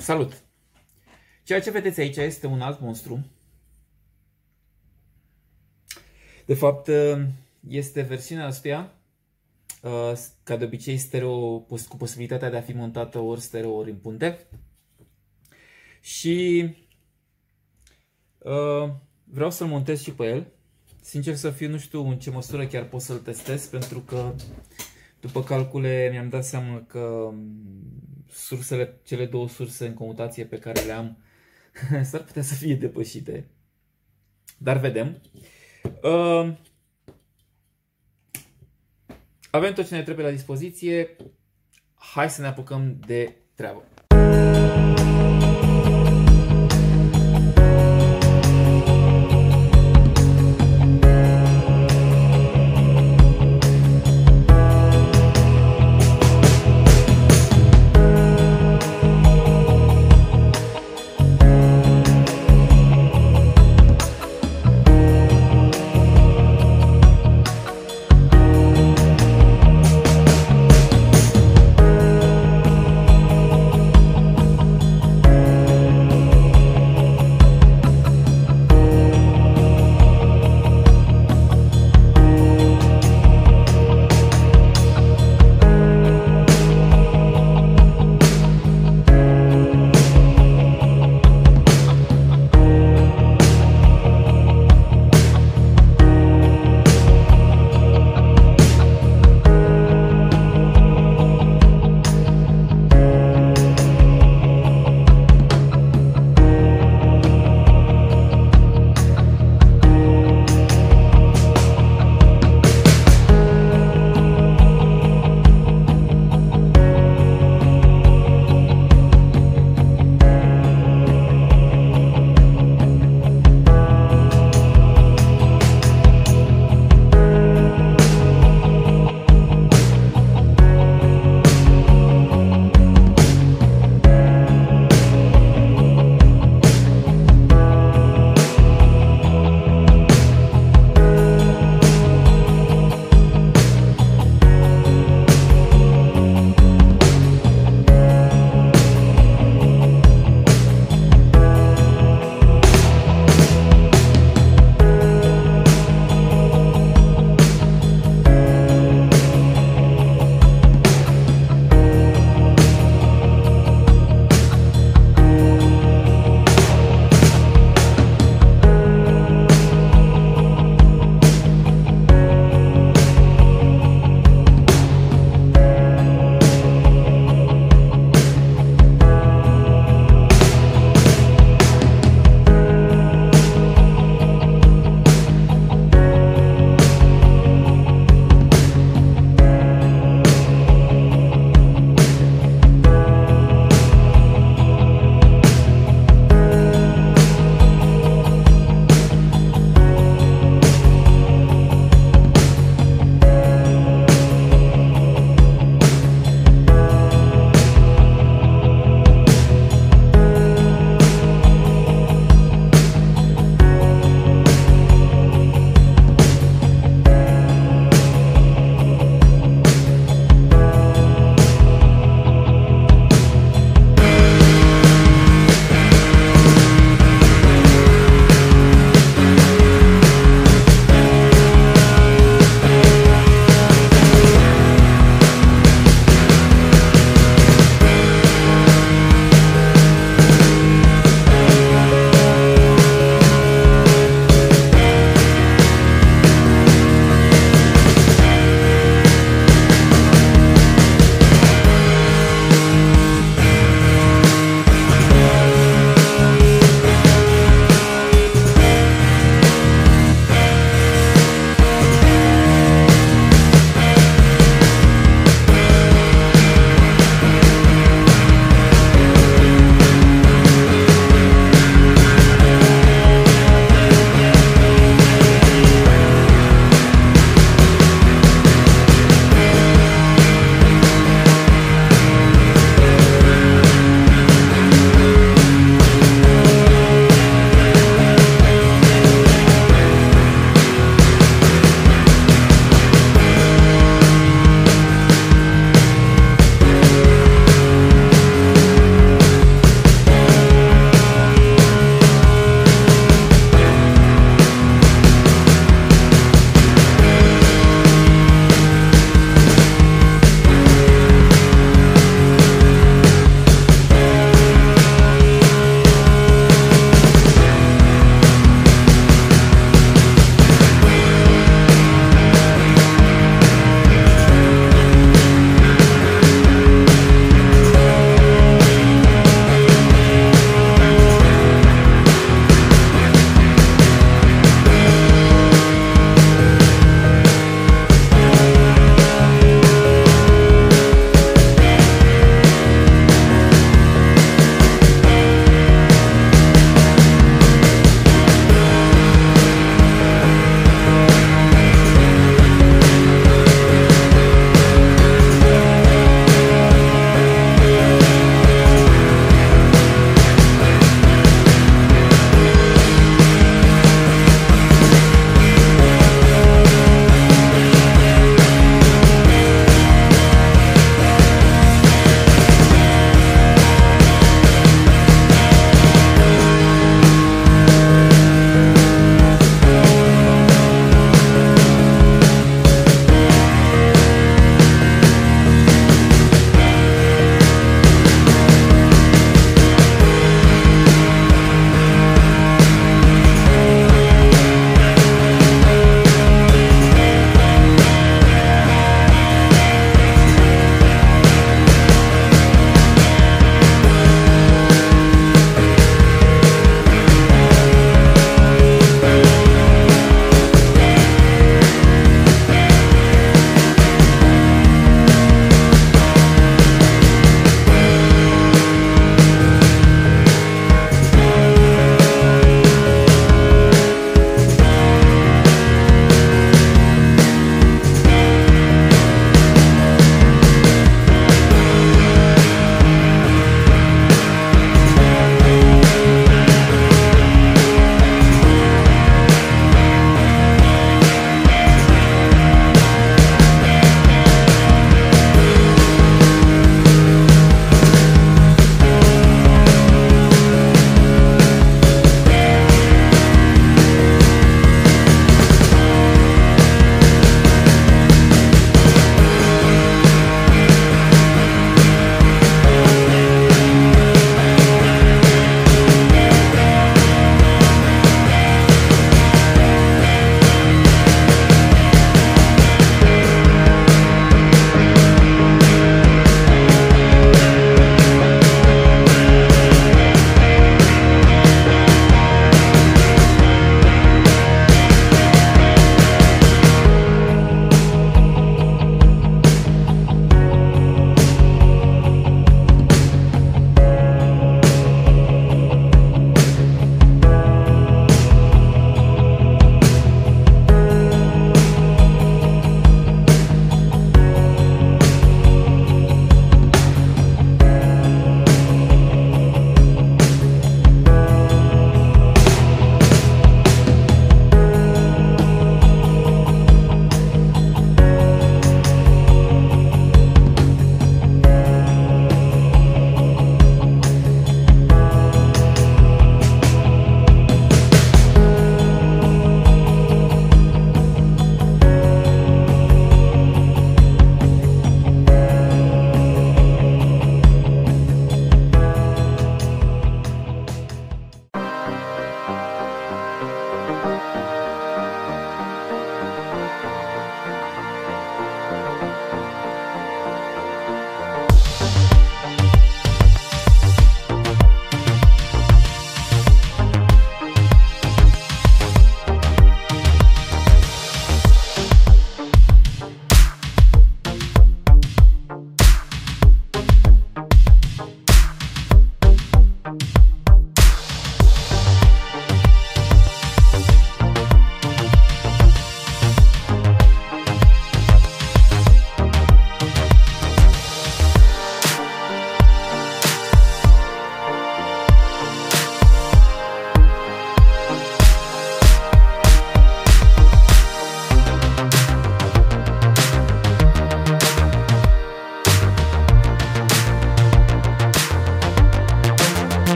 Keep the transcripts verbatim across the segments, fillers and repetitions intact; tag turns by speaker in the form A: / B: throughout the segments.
A: Salut! Ceea ce vedeți aici este un alt monstru. De fapt, este versiunea acestuia, ca de obicei stereo, cu posibilitatea de a fi montată ori stereo, ori în punte. Și vreau să-l montez și pe el. Sincer să fiu, nu știu în ce măsură chiar pot să-l testez, pentru că după calcule mi-am dat seama că sursele, cele două surse în comutație pe care le am s-ar putea să fie depășite. Dar vedem. Uh, avem tot ce ne trebuie la dispoziție. Hai să ne apucăm de treabă.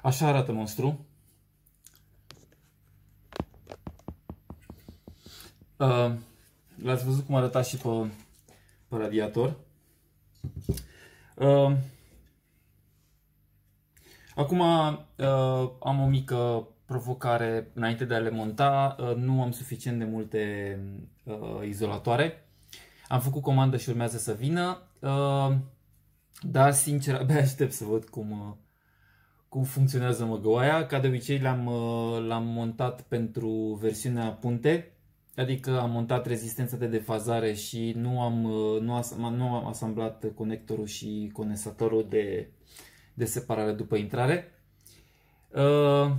A: Așa arată monstru. Uh, L-ați văzut cum arăta și pe, pe radiator. Uh, acum uh, am o mică provocare înainte de a le monta. Uh, nu am suficient de multe uh, izolatoare. Am făcut comandă și urmează să vină. Uh, dar sincer, abia aștept să văd cum, uh, cum funcționează măgăoaia. Ca de obicei l-am uh, l-am montat pentru versiunea punte. Adică am montat rezistența de defazare și nu am, nu as, nu am asamblat conectorul și condensatorul de, de separare după intrare. Uh,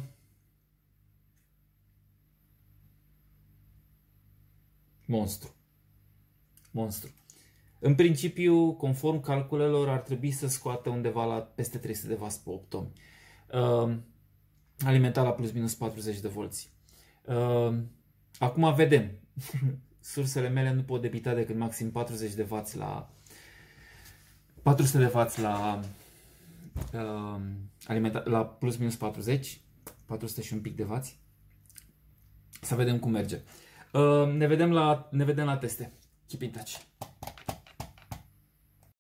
A: monstru. Monstru. În principiu, conform calculelor, ar trebui să scoată undeva la peste trei sute de watt pe opt ohmi. Uh, alimentat la plus minus patruzeci de volți. Uh, acum vedem. Sursele mele nu pot debita decât maxim patruzeci de watt la patru sute de watt la uh, alimenta, la plus minus patruzeci, patru sute și un pic de watt. Să vedem cum merge. Uh, ne vedem la ne vedem la teste. Keep in touch.